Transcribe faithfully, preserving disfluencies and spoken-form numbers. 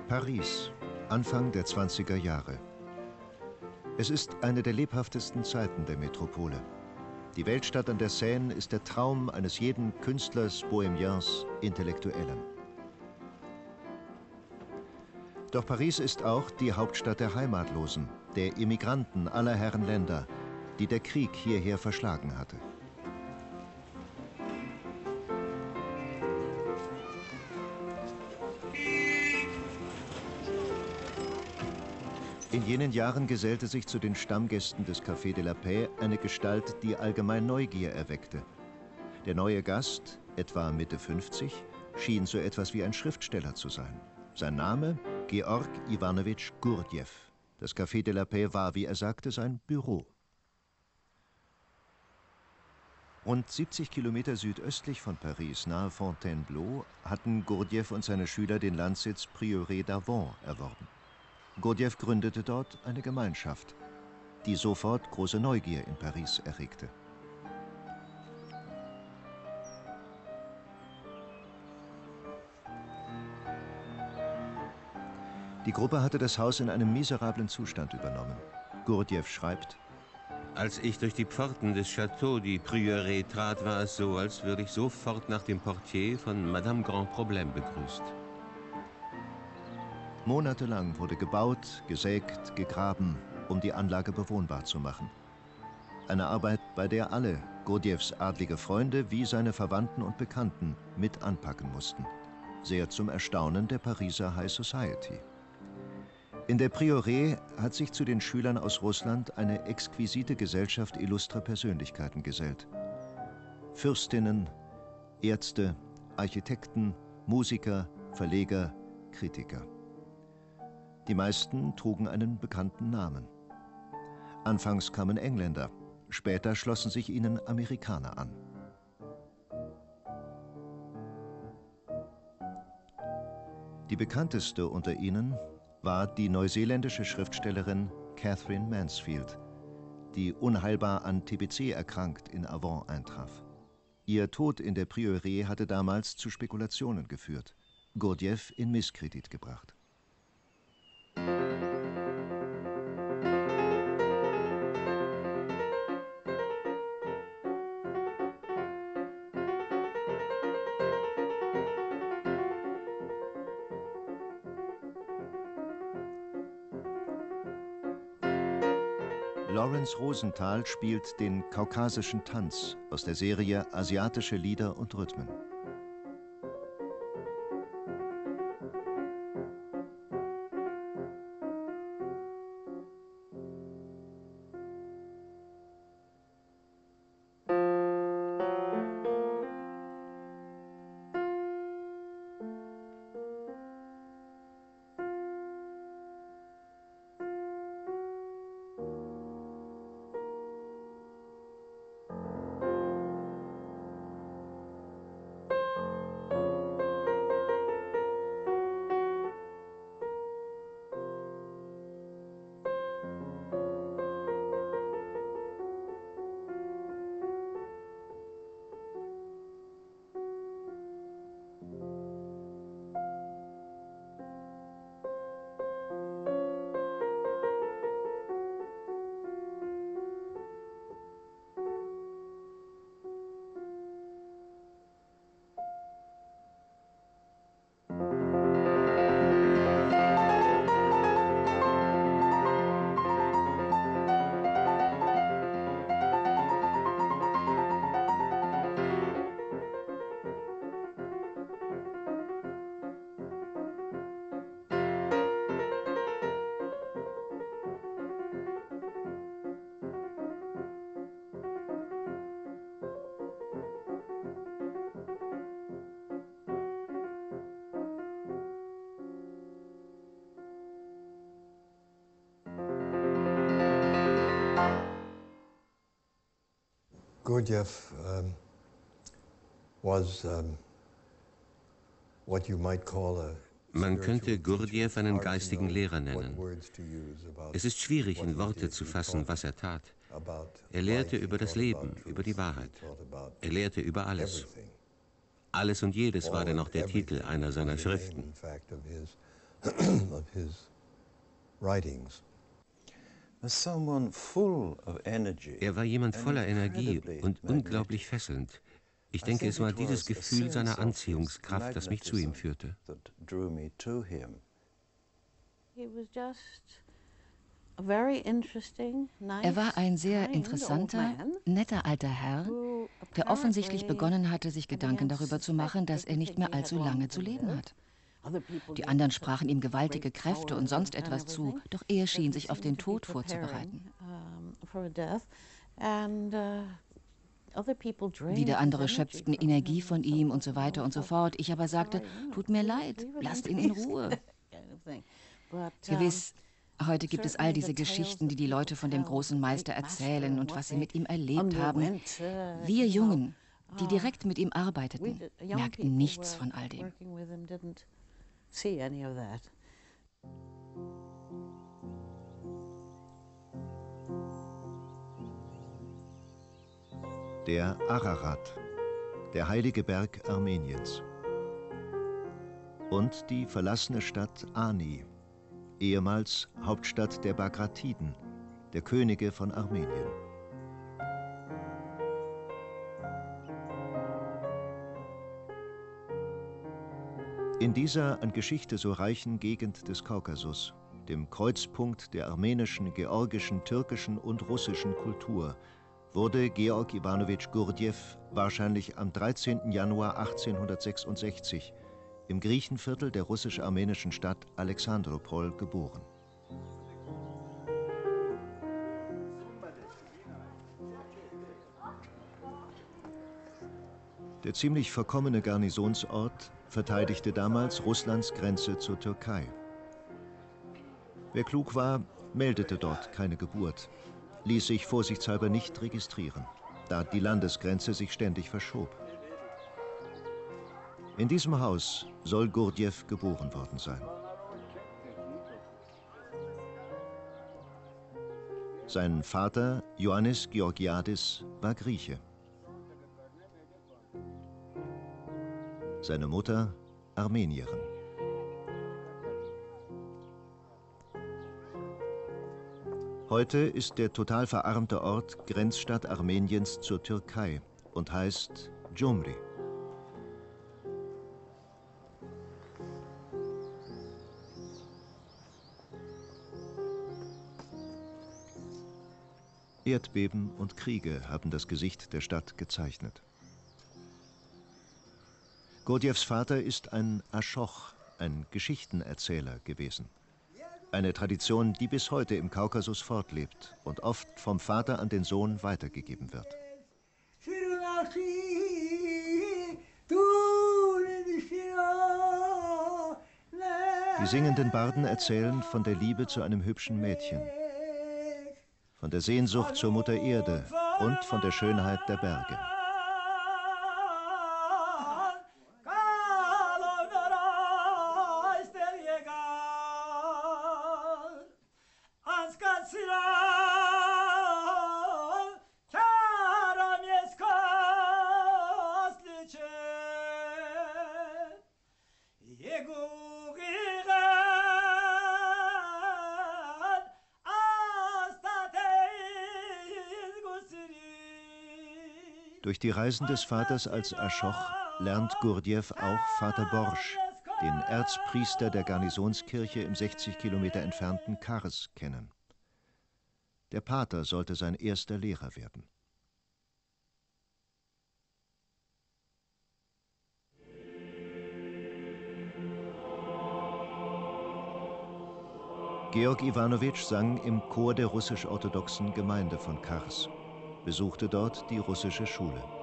Paris, Anfang der zwanziger Jahre. Es ist eine der lebhaftesten Zeiten der Metropole. Die Weltstadt an der Seine ist der Traum eines jeden Künstlers, Bohemians, Intellektuellen. Doch Paris ist auch die Hauptstadt der Heimatlosen, der Immigranten aller Herren Länder, die der Krieg hierher verschlagen hatte. In jenen Jahren gesellte sich zu den Stammgästen des Café de la Paix eine Gestalt, die allgemein Neugier erweckte. Der neue Gast, etwa Mitte fünfzig, schien so etwas wie ein Schriftsteller zu sein. Sein Name? Georg Iwanowitsch Gurdjew. Das Café de la Paix war, wie er sagte, sein Büro. Rund siebzig Kilometer südöstlich von Paris, nahe Fontainebleau, hatten Gurdjew und seine Schüler den Landsitz Prieuré d'Avon erworben. Gurdjew gründete dort eine Gemeinschaft, die sofort große Neugier in Paris erregte. Die Gruppe hatte das Haus in einem miserablen Zustand übernommen. Gurdjew schreibt: Als ich durch die Pforten des Château du Prieuré trat, war es so, als würde ich sofort nach dem Portier von Madame Grand Problème begrüßt. Monatelang wurde gebaut, gesägt, gegraben, um die Anlage bewohnbar zu machen. Eine Arbeit, bei der alle, Gurdjews adlige Freunde wie seine Verwandten und Bekannten, mit anpacken mussten. Sehr zum Erstaunen der Pariser High Society. In der Prieuré hat sich zu den Schülern aus Russland eine exquisite Gesellschaft illustrer Persönlichkeiten gesellt. Fürstinnen, Ärzte, Architekten, Musiker, Verleger, Kritiker. Die meisten trugen einen bekannten Namen. Anfangs kamen Engländer, später schlossen sich ihnen Amerikaner an. Die bekannteste unter ihnen war die neuseeländische Schriftstellerin Catherine Mansfield, die unheilbar an T B C erkrankt in Avon eintraf. Ihr Tod in der Prieuré hatte damals zu Spekulationen geführt, Gurdjew in Misskredit gebracht. Lawrence Rosenthal spielt den kaukasischen Tanz aus der Serie Asiatische Lieder und Rhythmen. Gurdjew um, was um, what you might call a Man könnte Gurdjew einen geistigen Lehrer nennen. Es ist schwierig, in Worte zu fassen, was er tat. Er lehrte über das Leben, über die Wahrheit. Er lehrte über alles. Alles und jedes war denn auch der Titel einer seiner Schriften. of his writings. Er war jemand voller Energie und unglaublich fesselnd. Ich denke, es war dieses Gefühl seiner Anziehungskraft, das mich zu ihm führte. Er war ein sehr interessanter, netter alter Herr, der offensichtlich begonnen hatte, sich Gedanken darüber zu machen, dass er nicht mehr allzu lange zu leben hat. Die anderen sprachen ihm gewaltige Kräfte und sonst etwas zu, doch er schien sich auf den Tod vorzubereiten. Wieder andere schöpften Energie von ihm und so weiter und so fort. Ich aber sagte, tut mir leid, lasst ihn in Ruhe. Gewiss, heute gibt es all diese Geschichten, die die Leute von dem großen Meister erzählen und was sie mit ihm erlebt haben. Wir Jungen, die direkt mit ihm arbeiteten, merkten nichts von all dem. Der Ararat, der heilige Berg Armeniens. Und die verlassene Stadt Ani, ehemals Hauptstadt der Bagratiden, der Könige von Armenien. In dieser an Geschichte so reichen Gegend des Kaukasus, dem Kreuzpunkt der armenischen, georgischen, türkischen und russischen Kultur, wurde Georg Iwanowitsch Gurdjew wahrscheinlich am dreizehnten Januar achtzehnhundertsechsundsechzig im Griechenviertel der russisch-armenischen Stadt Alexandropol geboren. Der ziemlich verkommene Garnisonsort verteidigte damals Russlands Grenze zur Türkei. Wer klug war, meldete dort keine Geburt, ließ sich vorsichtshalber nicht registrieren, da die Landesgrenze sich ständig verschob. In diesem Haus soll Gurdjew geboren worden sein. Sein Vater, Ioannis Georgiadis, war Grieche. Seine Mutter, Armenierin. Heute ist der total verarmte Ort Grenzstadt Armeniens zur Türkei und heißt Gyumri. Erdbeben und Kriege haben das Gesicht der Stadt gezeichnet. Gurdjews Vater ist ein Aschoch, ein Geschichtenerzähler gewesen. Eine Tradition, die bis heute im Kaukasus fortlebt und oft vom Vater an den Sohn weitergegeben wird. Die singenden Barden erzählen von der Liebe zu einem hübschen Mädchen, von der Sehnsucht zur Mutter Erde und von der Schönheit der Berge. Durch die Reisen des Vaters als Aschoch lernt Gurdjew auch Vater Borsch, den Erzpriester der Garnisonskirche im sechzig Kilometer entfernten Kars, kennen. Der Pater sollte sein erster Lehrer werden. Georg Iwanowitsch sang im Chor der russisch-orthodoxen Gemeinde von Kars, besuchte dort die russische Schule.